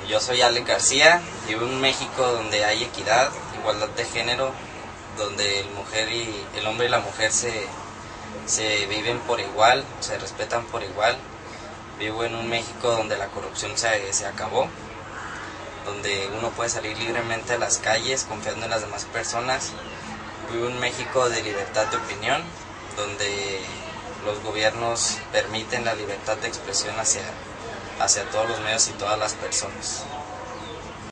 Yo soy Alex García, vivo en un México donde hay equidad, igualdad de género, donde el hombre y la mujer se viven por igual, se respetan por igual. Vivo en un México donde la corrupción se acabó, donde uno puede salir libremente a las calles confiando en las demás personas. Vivo en un México de libertad de opinión, donde los gobiernos permiten la libertad de expresión hacia todos los medios y todas las personas.